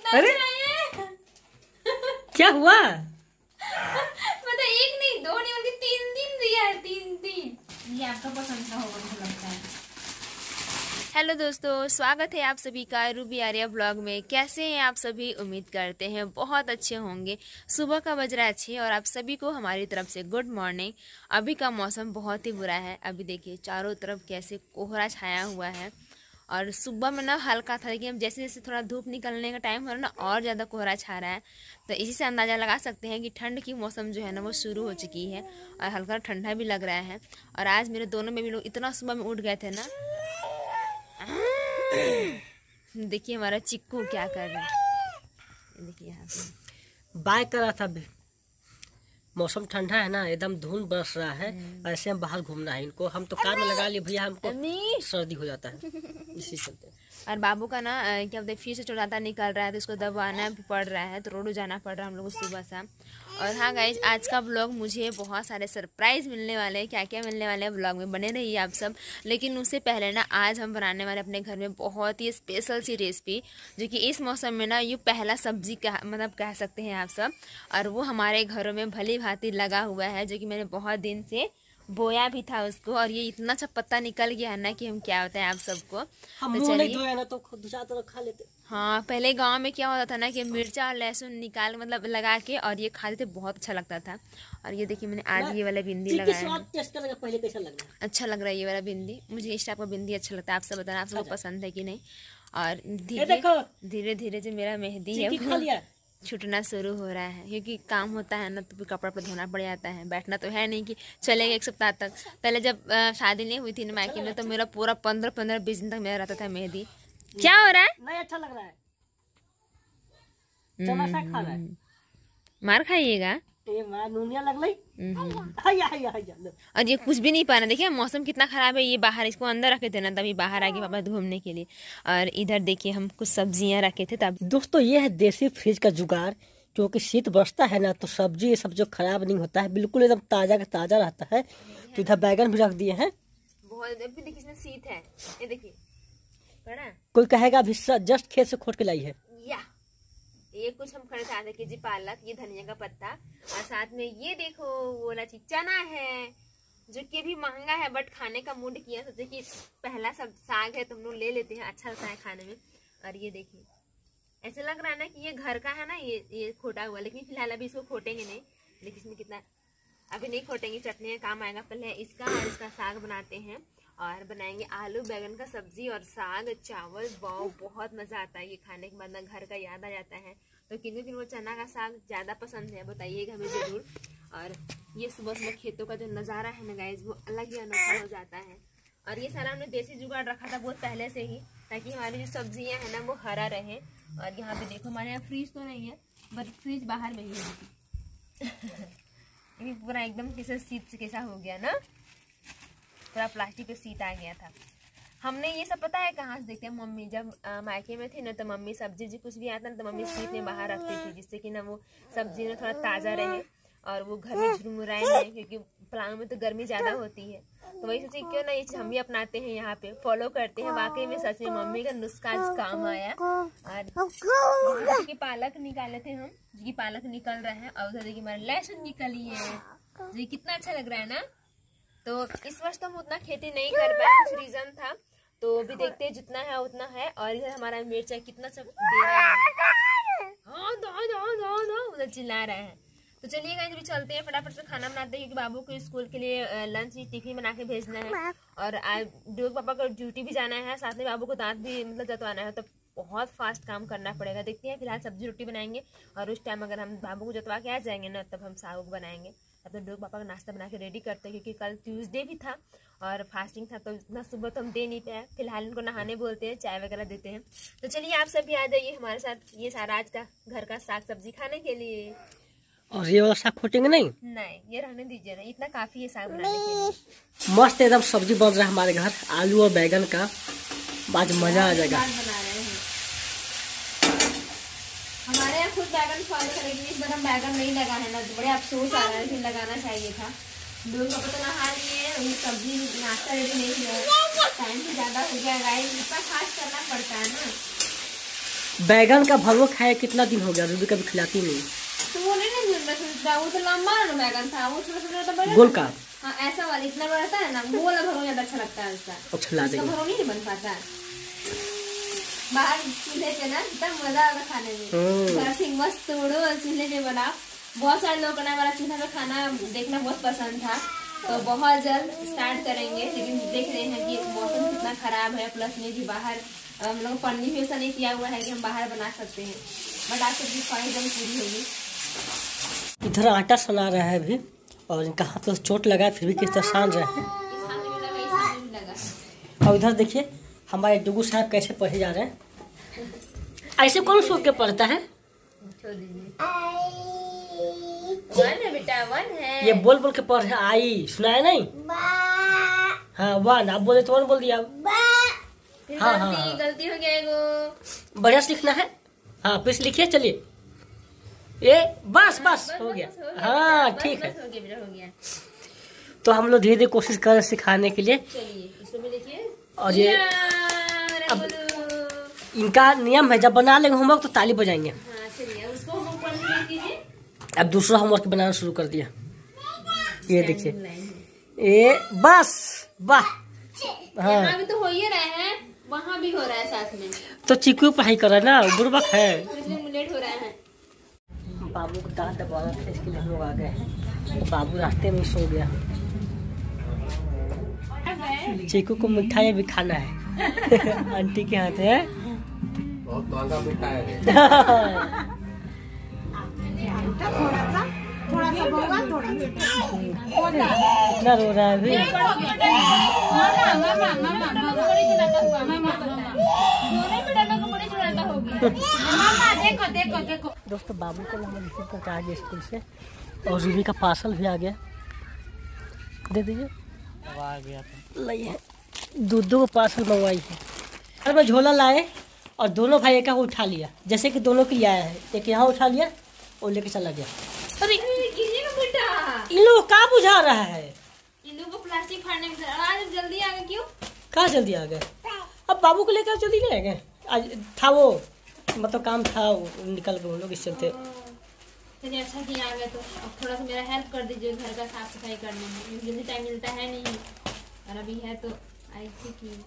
अरे क्या हुआ? मतलब एक नहीं, दो नहीं, बल्कि 3 दिया है। 3। ये आपका पसंद का होगा मुझे लगता है। हेलो दोस्तों, स्वागत है आप सभी का रूबी आर्या ब्लॉग में। कैसे हैं आप सभी? उम्मीद करते हैं बहुत अच्छे होंगे। सुबह का बज रहा है 6 और आप सभी को हमारी तरफ से गुड मॉर्निंग। अभी का मौसम बहुत ही बुरा है। अभी देखिए चारों तरफ कैसे कोहरा छाया हुआ है और सुबह में ना हल्का था, लेकिन जैसे जैसे थोड़ा धूप निकलने का टाइम हो रहा है ना, और ज़्यादा कोहरा छा रहा है। तो इसी से अंदाज़ा लगा सकते हैं कि ठंड की मौसम जो है ना वो शुरू हो चुकी है और हल्का ठंडा भी लग रहा है। और आज मेरे दोनों बेबी लोग इतना सुबह में उठ गए थे ना। देखिए हमारा चिक्कू क्या कर रहा है, देखिए यहाँ पे बाय कर रहा था। मौसम ठंडा है ना, एकदम धुंध बरस रहा है। ऐसे हम बाहर घूमना है इनको। हम तो कार में लगा लिए भैया, हमको सर्दी हो जाता है इसी चलते। और बाबू का ना क्या बोलते हैं, फिर से चौराता निकल रहा है तो इसको दबाना भी पड़ रहा है, तो रोड जाना पड़ रहा है हम लोग को सुबह शाम। और हाँ गाइज, आज का ब्लॉग मुझे बहुत सारे सरप्राइज़ मिलने वाले हैं। क्या क्या मिलने वाले हैं ब्लॉग में, बने रहिए आप सब। लेकिन उससे पहले ना आज हम बनाने वाले अपने घर में बहुत ही स्पेशल सी रेसिपी, जो कि इस मौसम में ना ये पहला सब्जी कह सकते हैं आप सब। और वो हमारे घरों में भली भांति लगा हुआ है, जो कि मैंने बहुत दिन से बोया भी था उसको। और ये इतना अच्छा पत्ता निकल गया है ना कि हम क्या होता है आप सबको। हम तो चलिए ना तो दूसरा तरफ खा लेते। हाँ, पहले गांव में क्या होता था ना कि मिर्चा और लहसुन निकाल मतलब लगा के और ये खाते थे, बहुत अच्छा लगता था। और ये देखिए मैंने आज ये वाला भिंडी लगाया है। पहले कैसा लग रहा है? अच्छा लग रहा है ये वाला भिंडी। मुझे इस टाइप का भिंडी अच्छा लगता है। आप सब बताना आप सबको पसंद है कि नहीं। और धीरे धीरे जो मेरा मेहंदी है वो छूटना शुरू हो रहा है, क्योंकि काम होता है ना तो फिर कपड़ा पर धोना पड़ जाता है। बैठना तो है नहीं कि चलेगा 1 सप्ताह तक। पहले जब शादी नहीं हुई थी ना मायके में, तो मेरा पूरा 15-20 दिन तक मेरा रहता था मेहंदी। क्या हो रहा है? नहीं अच्छा लग रहा है। चना सा खा रहा है। मार खाइएगा। लग और ये कुछ भी नहीं पा रहा। देखिए मौसम कितना खराब है। ये बाहर इसको अंदर रखे थे ना, तभी बाहर आके पापा घूमने के लिए। और इधर देखिए हम कुछ सब्जियां रखे थे तब। दोस्तों ये है देसी फ्रिज का जुगाड़, क्योंकि शीत बरसता है ना तो सब्जी ये सब जो खराब नहीं होता है, बिल्कुल एकदम ताजा का ताजा रहता है। तो इधर बैगन भी रख दिए हैं। बहुत देखिए इसमें शीत है, ये देखिए बड़ा। कोई कहेगा अभी जस्ट खेत से खोद के लाई है। ये कुछ हम खड़े थे आधे केजी पालक, ये धनिया का पत्ता, और साथ में ये देखो वो वाला चना है, जो कि भी महंगा है बट खाने का मूड किया, सोचे कि पहला सब साग है तो हम लोग ले लेते हैं, अच्छा लगता है खाने में। और ये देखिए ऐसे लग रहा है ना कि ये घर का है ना, ये खोटा हुआ, लेकिन फिलहाल अभी इसको खोटेंगे नहीं। लेकिन इसमें कितना अभी नहीं खोटेंगे, चटनी का काम आएगा। पहले इसका और इसका साग बनाते हैं और बनाएंगे आलू बैगन का सब्जी और साग चावल। वाव, बहुत मजा आता है ये खाने के बाद ना, घर का याद आ जाता है। तो किन वो चना का साग ज्यादा पसंद है बताइएगा हमें जरूर। और ये सुबह सुबह खेतों का जो नज़ारा है ना गाइज, वो अलग ही अनोखा हो जाता है। और ये सारा हमने देसी जुगाड़ रखा था बहुत पहले से ही, ताकि हमारी जो सब्जियां है ना वो हरा रहे। और यहाँ पे देखो हमारे यहाँ फ्रिज तो नहीं है, बट फ्रिज बाहर में ही है। ये पूरा एकदम कैसे शीत से कैसा हो गया ना, पूरा प्लास्टिक का शीट आ गया था। हमने ये सब पता है कहाँ से देखते हैं, मम्मी जब मायके में थी ना तो मम्मी सब्जी कुछ भी आता ना तो मम्मी शीट में बाहर रखती थी, जिससे कि ना वो सब्जी ना थोड़ा ताज़ा रहे और वो घर में झुरमुराए नहीं, क्योंकि प्लांग में तो गर्मी ज़्यादा होती है। तो वही सोची क्यों ना ये चीज़ हम भी अपनाते हैं, यहाँ पे फॉलो करते हैं। वाकई में सच में मम्मी का नुस्खा आज काम आया। और की पालक निकाले थे हम, जी पालक निकल रहा है, और उधर देखिए हमारा लहसुन निकली है, जी कितना अच्छा लग रहा है ना। तो इस वर्ष तो हम उतना खेती नहीं कर पाए, कुछ रीजन था, तो अभी देखते हैं जितना है उतना है। और इधर हमारा मिर्चा कितना सब दे रहा है, उधर चिल्ला रहा है। तो चलिए गाइस अभी चलते हैं, फटाफट से खाना बनाते हैं, क्योंकि बाबू को स्कूल के लिए लंच टिफिन बना के भेजना है। और आज डोग पापा को ड्यूटी भी जाना है, साथ में बाबू को दांत भी मतलब जतवाना है, तो बहुत फास्ट काम करना पड़ेगा। देखते हैं फिलहाल सब्जी रोटी बनाएंगे, और उस टाइम अगर हम बाबू को जतवा के आ जाएंगे ना तब हम साग बनाएंगे। तब तो डोग पापा का नाश्ता बना के रेडी करते हैं, क्योंकि कल ट्यूसडे भी था और फास्टिंग था, तो इतना सुबह तो हम दे नहीं पाए। फिलहाल इनको नहाने बोलते हैं, चाय वगैरह देते हैं। तो चलिए आप सब भी आ जाइए हमारे साथ ये सारा आज का घर का साग सब्जी खाने के लिए। और ये वाला साग खोटेंगे नहीं? नहीं, ये रहने दीजिए ना, इतना काफी है साग बनाने के लिए। मस्त एकदम सब्जी बन रहा है हमारे घर, आलू और बैगन का। आज मजा आ जाएगा। बना रहे हैं हमारे यहाँ खुद बैगन फल करेंगे, इस बार हम बैगन नहीं लगा है ना, बड़े अफसोस आ रहा है, फिर लगाना चाहिए था। दूध का पता नहा लिए, सब्जी नाश्ता रेडी नहीं किया, टाइम भी ज्यादा हो गया गाइस, इतना फास्ट करना पड़ता है ना। बैगन का भरवा खाए कितना दिन हो गया, रूबी कभी खिलाती नहीं। तो वो नहीं वो तो लंबा ना बैगन था, वो छोटा छोटा था गोल का। हाँ ऐसा वाला इतना बड़ा रहता है ना, वो वाला भरवा ज्यादा अच्छा लगता है उसका। अच्छा ला देंगे। भरवा नहीं बन पाता बाहर चूल्हे पे ना, इतना मजा आता खाने में। घर से मस्त तोड़ो और चूल्हे पे बनाओ। बहुत सारे लोग ना हमारा चूल्हा में खाना देखना बहुत पसंद था, तो बहुत जल्द स्टार्ट करेंगे। लेकिन देख रहे हैं कि मौसम कितना खराब है, प्लस में भी बाहर हम लोग पढ़ने में ऐसा नहीं किया हुआ है कि हम बाहर बना सकते हैं, बट आज सबकी ख्वाहिश जब पूरी होगी। इधर आटा सना रहा है अभी, और इनका हाथ तो चोट लगा है फिर भी किस तरह सान रहे हैं। और इधर देखिए हमारे डुगू साहब कैसे पढ़े जा रहे हैं। ऐसे कौन सोच के पढ़ता है? वन है बेटा, वन है। ये बोल बोल के पढ़ रहे। आई सुनाया नहीं? हाँ वन, आप बोले तो वन बोल दिया। हाँ हाँ गलती हो गया एगो। बढ़िया से लिखना है। हाँ फिर से लिखिए, चलिए। ये बस बस हो गया। हाँ ठीक है। हो गया। तो हम लोग धीरे धीरे कोशिश कर रहे हैं सिखाने के लिए। चलिए इसको भी लिखिए। और ये अब इनका नियम है, जब बना लेंगे होमवर्क तो ताली बजाएंगे। हाँ चलिए उसको होमवर्क पढ़ने कीजिए। अब दूसरा होमवर्क बनाना शुरू कर दिया। ये देखिए, ये बस वाह। हाँ यहाँ भी तो हो ही रहे हैं, वहाँ भी हो रहा है साथ में। तो चीकू पढ़ाई कर रहा है ना, बुर्बक है। इसलिए लेट हो रहा है। बाबू को दांत दबाना था, इसके लिए हम लोग आ गए हैं। तो बाबू रास्ते में सो गया। चीकू को मिठाई भी खाना है। आंटी के हाथ है। बहुत महंगा मिठाई है। थोड़ा सा होगा, थोड़ा कितना रो रहा है अभी। दोस्तों बाबू को हम रिसीव करके आ गए स्कूल से, और रूबी का पार्सल भी आ गया। दे दीजिए। आ गया लाइए, दूध को पार्सल मंगवाई है। घर में झोला लाए और दोनों भाई एक उठा लिया, जैसे कि दोनों के लिए आया है। एक यहाँ उठा लिया और लेके चला गया। अरे इन लोगों का बुझा रहा है। इन लोगों को प्लास्टिक फाड़ने में आज जल्दी आ गए। क्यों? कहाँ जल्दी आ गए? अब बाबू को लेकर जल्दी नहीं आ गए। आज था वो, मतलब काम था, निकल गए हम लोग इस चलते। चलिए अच्छा कि आ गए। तो अब थोड़ा सा मेरा हेल्प कर दीजिए घर का साफ सफाई करने में, जल्दी टाइम मिलता है नहीं, और अभी है तो आई थी कि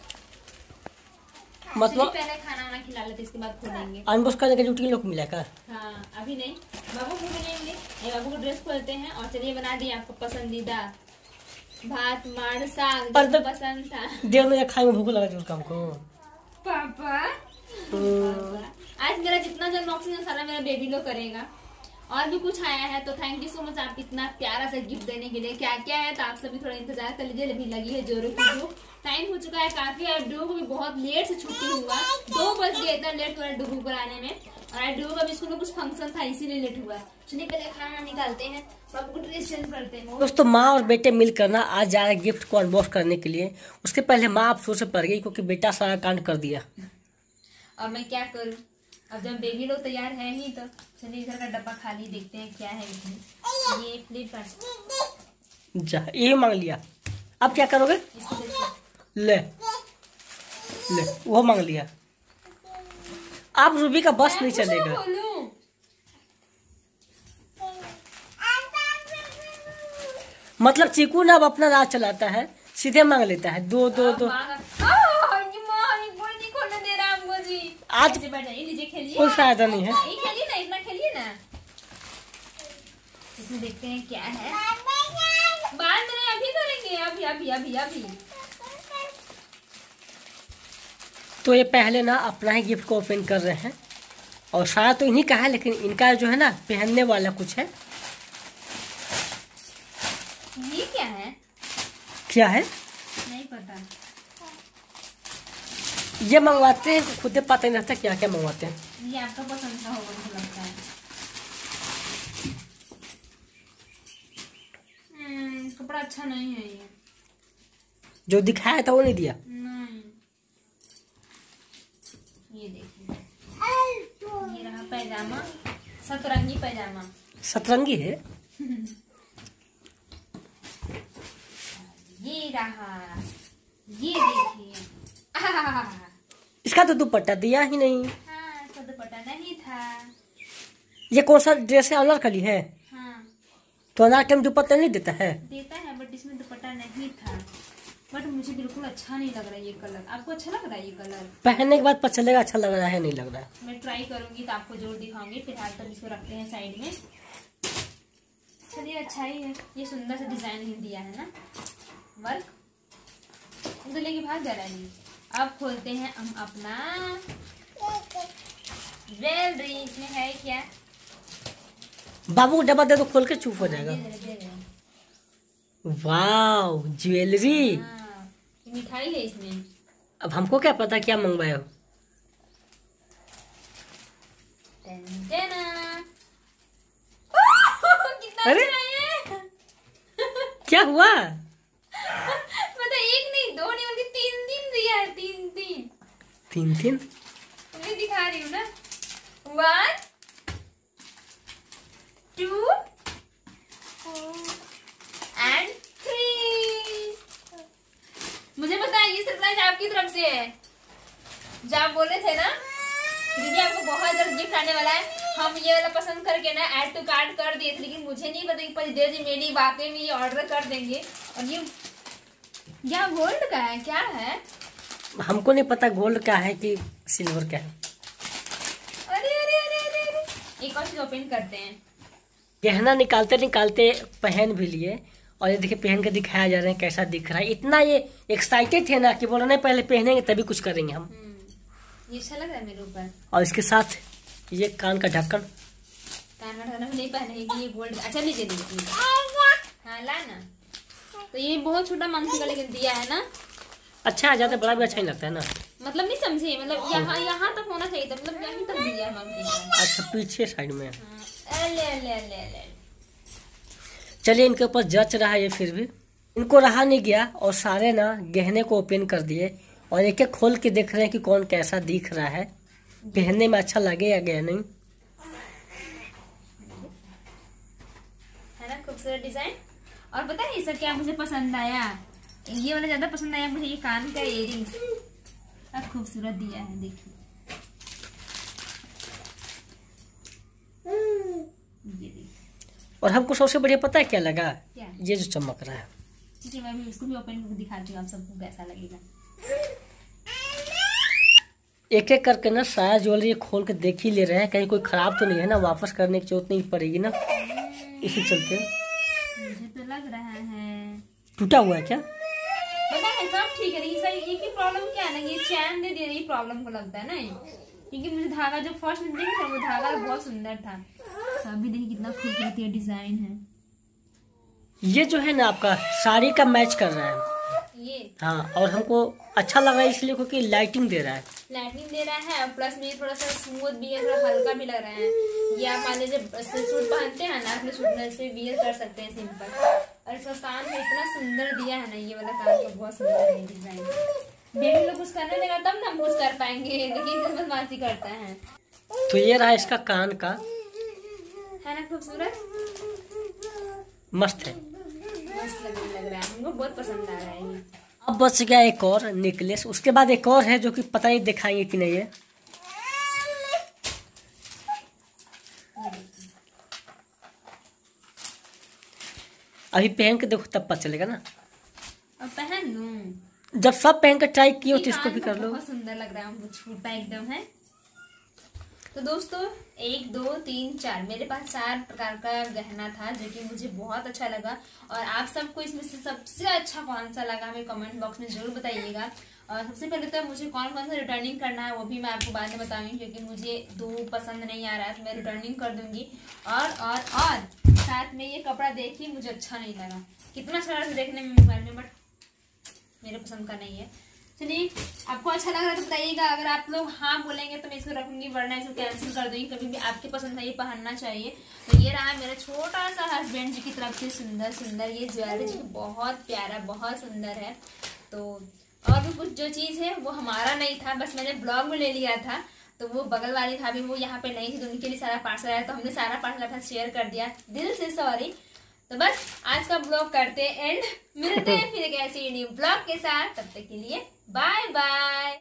मतलब पहले खाना वाना खिला लेते, इसके बाद खोलेंगे। अनबॉक्स करने का ड्यूटी लोग मिला का? हाँ अभी नहीं, बाबू को मिलेंगे। बाबू को ड्रेस खोलते हैं। और चलिए बना दिए आपको पसंदीदा भात माड़ साग, जो पसंद था। देर में खाए में भूख लगा जरूर हमको। पापा आज मेरा जितना जो अनबॉक्सिंग है सारा मेरा बेबी लोग करेगा। और भी कुछ आया है, तो थैंक यू सो मच आप इतना प्यारा सा गिफ्ट देने के लिए। क्या क्या है तो आप सभी थोड़ा इंतजार कर लीजिए। अभी लगी है जोरों की धूप, टाइम हो चुका है काफी। और डुगू को भी बहुत लेट से छुट्टी हुआ, 2 बज गए, इतना लेट हुआ डुगू को आने में। और आज डुगू का भी स्कूल में कुछ फंक्शन था, इसीलिए लेट हुआ। चलिए पहले खाना निकालते हैं, बाबू को ड्रेस चेंज करते हैं। दोस्तों माँ और बेटे मिलकर ना आज जा रहे गिफ्ट को अनबॉक्स करने के लिए। उसके पहले माँ अफसोस से पड़ गई क्योंकि बेटा सारा कांड कर दिया। और मैं क्या करूं, अब जब बेबी लोग तैयार है ही तो चलिए इधर का डब्बा खाली देखते हैं क्या है इसमें। ये फ्लिपकार्ट जा ये मांग लिया, अब क्या करोगे? इसको देखिए। ले ले वो मांग लिया। आप रूबी का बस नहीं चलेगा। मतलब चीकू ना अब अपना राज चलाता है, सीधे मांग लेता है। दो दो दो आज लीजिए खेलिए, कोई फायदा नहीं है। खेलिए ना, इतना खेलिए ना। इसमें देखते हैं क्या है। बाद में अभी करेंगे, अभी अभी अभी अभी। तो ये पहले ना अपना ही गिफ्ट को ओपन कर रहे हैं, और सारा तो इन्हीं का है, लेकिन इनका जो है ना पहनने वाला कुछ है। ये क्या है? क्या है नहीं पता। ये मंगवाते हैं खुद पता नहीं रहता क्या क्या मंगवाते हैं। ये आपका पसंद का होगा मुझे लगता है। कपड़ा अच्छा नहीं है ये। जो दिखाया था वो नहीं दिया। नहीं, ये देखिए, ये रहा पैजामा, सतरंगी पैजामा। सतरंगी है। ये रहा, ये देखिए। इसका तो दुपट्टा दिया ही नहीं। हाँ ये कौन सा ड्रेस है? अनारकली है? हाँ तो अनारकली में दुपट्टा नहीं देता है? देता है, बट इसमें दुपट्टा नहीं था। बट मुझे बिल्कुल अच्छा नहीं लग रहा है ये कलर। आपको अच्छा लग रहा है ये कलर? पहनने के बाद पता चलेगा अच्छा लग रहा है नहीं लग रहा है। मैं ट्राई करूंगी तो आपको जरूर दिखाऊंगी। फिलहाल तो इसको रखते हैं साइड में। चलिए अच्छा ही है, ये सुंदर सा डिजाइन ही दिया है ना, वर्क। तो लेके भाग जा रहा है ये। अब खोलते हैं हम अपना ज्वेलरी। इसमें है क्या? बाबू को डब्बा दे तो खोल के चुप हो जाएगा। दे दे। वाह, ज्वेलरी। हाँ, मिठाई है इसमें। अब हमको क्या पता क्या मंगवाए हो। कितना अरे अच्छा है। क्या हुआ? मतलब एक नहीं, दो नहीं, बल्कि तीन दिया है। तीन मैं दिखा रही हूँ ना। 1 2 and 3। मुझे पता है ये सरप्राइज आपकी तरफ से है। जब आप बोले थे ना दीदी आपको बहुत जल्द गिफ्ट आने वाला है, हम ये वाला पसंद करके ना ऐड टू कार्ट कर दिए थे, लेकिन मुझे नहीं पता कि परिदेव जी मेरी वाकई में ये ऑर्डर कर देंगे। और ये क्या गोल्ड का है? क्या है? हमको नहीं पता गोल्ड का है कि सिल्वर का है। अरे अरे अरे अरे अरे, एक और चीज ओपन करते हैं। गहना निकालते निकालते पहन भी लिए, और ये देखिए पहन के दिखाया जा रहा है कैसा दिख रहा है। इतना ये एक्साइटेड थे ना कि बोला नहीं पहले पहनेंगे तभी कुछ करेंगे हम। ये अच्छा लग रहा है मेरे ऊपर। और इसके साथ ये कान का ढक्कन। कान का ढक्कन नहीं पहनेगी, ये गोल्ड। अच्छा लीजिए लीजिए। हाँ ला ना। तो ये बहुत छोटा मंकी का लेकिन दिया है ना। अच्छा है, ज्यादा बड़ा भी अच्छा नहीं लगता है ना। मतलब नहीं समझे, मतलब यहाँ तक होना चाहिए था, मतलब यहीं तक दिया है मंकी का। अच्छा पीछे साइड में। ले। चलिए इनके ऊपर जच रहा है ये, फिर भी इनको रहा नहीं गया और सारे ना गहने को ओपन कर दिए और एक एक खोल के देख रहे हैं कि कौन कैसा दिख रहा है, पहनने में अच्छा लगे या गया नहीं। है ना खूबसूरत डिजाइन। और पता है सर क्या मुझे पसंद आया? ये वाला ज्यादा पसंद आया मुझे। ये कान का इयररिंग्स खूबसूरत दिया है, देखिए। ये देखिए। और हमको सबसे बढ़िया पता है क्या लगा? क्या? ये जो चमक रहा है। ठीक है, मैं भी इसको भी ओपन करके दिखाती हूँ आप सबको कैसा लगेगा। एक एक करके ना सारा ज्वेलरी खोल के देख ही ले रहे हैं, कहीं कोई खराब तो नहीं है ना, वापस करने की जरूरत नहीं पड़ेगी ना, इसी चलते। मुझे तो लग रहा है टूटा हुआ है क्या? पता है सब ठीक है, लेकिन सर एक ही प्रॉब्लम क्या है ना, ये चैन दे दिया, ये प्रॉब्लम को लगता है ना। क्योंकि मुझे धागा जो फर्स्ट में देखा था वो धागा बहुत सुंदर था। अभी देखिए कितना खूबसूरत ये डिजाइन है। ये जो है ना आपका साड़ी का मैच कर रहा है ये। हाँ, और हमको अच्छा लग रहा है इसलिए क्योंकि लाइटिंग दे रहा है। लाइटनिंग दे रहा है और प्लस में थोड़ा सा स्मूथ भी है, थोड़ा हल्का भी लग रहा है। ये आप मान लीजिए सूट पहनते हैं ना, अपने सूट में से वियर कर सकते हैं सिंपल। और इसका कान में इतना सुंदर दिया है ना, ये वाला कान तो बहुत सुंदर है डिजाइन। बेबी लोग कुछ करने लगा तब ना हम कुछ कर पाएंगे, लेकिन बदमाशी करता है। तो ये रहा इसका कान का, है ना खूबसूरत, मस्त है, मस्त लग रहा है, हमको बहुत पसंद आ रहा है ये। अब बच गया एक और नेकलेस, उसके बाद एक और है जो कि पता नहीं दिखाएंगे कि नहीं है। अभी पहन के देखो तब पता चलेगा ना। अब पहन लूं? जब सब पहन कर ट्राई किए तो इसको भी कर लो। बहुत सुंदर लग रहा है, हमको छोटा एकदम है। तो दोस्तों 1 2 3 4 मेरे पास 4 प्रकार का गहना था जो कि मुझे बहुत अच्छा लगा। और आप सबको इसमें से सबसे अच्छा कौन सा लगा हमें कमेंट बॉक्स में जरूर बताइएगा। और सबसे पहले तो मुझे कौन कौन सा रिटर्निंग करना है वो भी मैं आपको बाद में बताऊंगी, क्योंकि मुझे 2 पसंद नहीं आ रहा है तो मैं रिटर्निंग कर दूंगी। और साथ में ये कपड़ा देखिए मुझे अच्छा नहीं लगा, कितना अच्छा लगा देखने में मोबाइल में, बट मेरे पसंद का नहीं है। चलिए आपको अच्छा लग रहा है तो बताइएगा। अगर आप लोग हाँ बोलेंगे तो मैं इसको रखूंगी, वरना इसको कैंसिल कर दूंगी। कभी भी आपके पसंद है ये पहनना चाहिए। तो ये रहा मेरा छोटा सा हस्बैंड जी की तरफ से सुंदर सुंदर ये ज्वेलरी जो बहुत प्यारा बहुत सुंदर है। तो और भी कुछ जो चीज़ है वो हमारा नहीं था, बस मैंने ब्लॉग में ले लिया था। तो वो बगल वाली भाभी वो यहाँ पे नहीं थी तो उनके लिए सारा पार्सल आया, तो हमने सारा पार्सल अपना शेयर कर दिया, दिल से सॉरी। तो बस आज का ब्लॉग करते एंड, मिलते हैं फिर एक ऐसे न्यू ब्लॉग के साथ, तब तक के लिए बाय बाय।